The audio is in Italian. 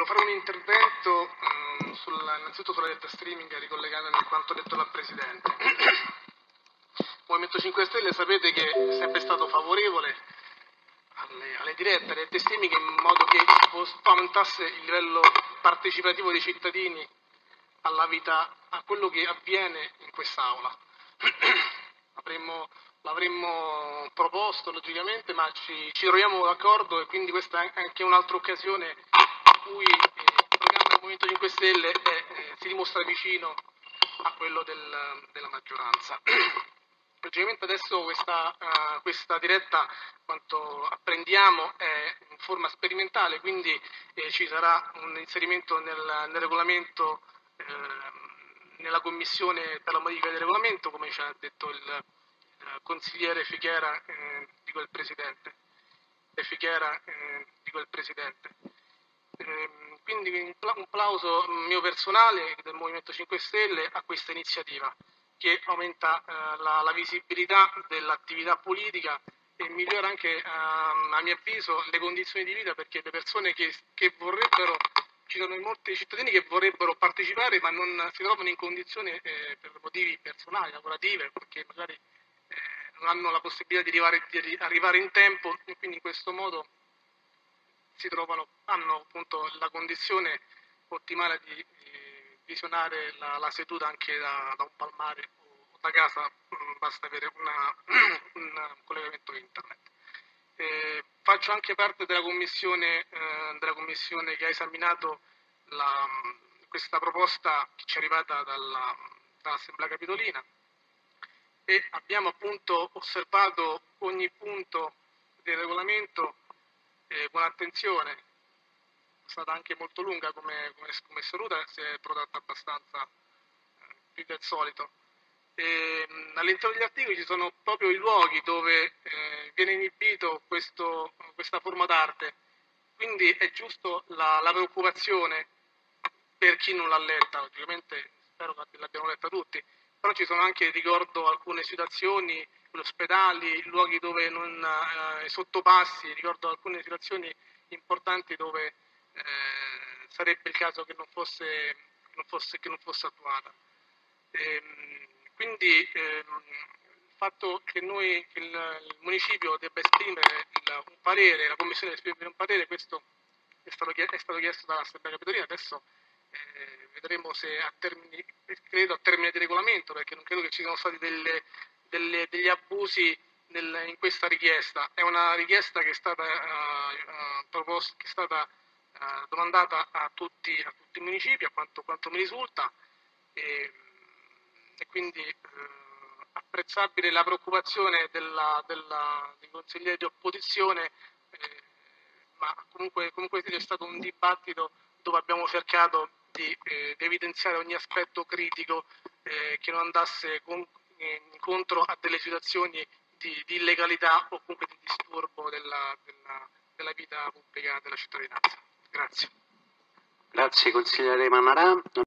volevo fare un intervento innanzitutto sulla diretta streaming, ricollegandomi a quanto detto dal Presidente. Il Movimento 5 Stelle sapete che è sempre stato favorevole alle dirette streaming in modo che aumentasse il livello partecipativo dei cittadini alla vita, a quello che avviene in quest'Aula. L'avremmo proposto logicamente, ma ci troviamo d'accordo, e quindi questa è anche un'altra occasione in cui il programma del Movimento 5 Stelle si dimostra vicino a quello della maggioranza. Logicamente adesso questa diretta, quanto apprendiamo, è in forma sperimentale, quindi ci sarà un inserimento nel regolamento, nella commissione per la modifica del regolamento, come ci ha detto il consigliere Fichera, dico il Presidente. Quindi un plauso mio personale del Movimento 5 Stelle a questa iniziativa, che aumenta la visibilità dell'attività politica e migliora anche, a mio avviso, le condizioni di vita, perché le persone che vorrebbero, ci sono molti cittadini che vorrebbero partecipare ma non si trovano in condizioni per motivi personali, lavorativi, perché magari non hanno la possibilità di arrivare in tempo, e quindi in questo modo hanno appunto la condizione ottimale di visionare la seduta anche da un palmare o da casa, basta avere un collegamento internet. Faccio anche parte della commissione che ha esaminato questa proposta che ci è arrivata dall'Assemblea Capitolina, e abbiamo appunto osservato ogni punto del regolamento con attenzione. È stata anche molto lunga come seduta, si è protratta abbastanza più del solito. All'interno degli articoli ci sono proprio i luoghi dove viene inibito questa forma d'arte, quindi è giusto la preoccupazione per chi non l'ha letta. Logicamente spero che l'abbiano letta tutti, però ci sono anche, ricordo, alcune situazioni, ospedali, luoghi dove sottopassi, ricordo alcune situazioni importanti dove sarebbe il caso che non fosse attuata. Quindi il fatto che il municipio debba esprimere un parere, la commissione deve esprimere un parere, questo è stato chiesto dall'Assemblea Capitolina. Adesso vedremo se credo a termine di regolamento, perché non credo che ci siano stati degli abusi in questa richiesta. È una richiesta che è stata proposta, che è stata domandata a tutti i municipi, a quanto mi risulta, e quindi apprezzabile la preoccupazione dei consiglieri di opposizione, ma comunque c'è stato un dibattito dove abbiamo cercato di evidenziare ogni aspetto critico che non andasse incontro a delle situazioni di illegalità o comunque di disturbo della vita pubblica della cittadinanza. Grazie. Grazie consigliere Mannarà.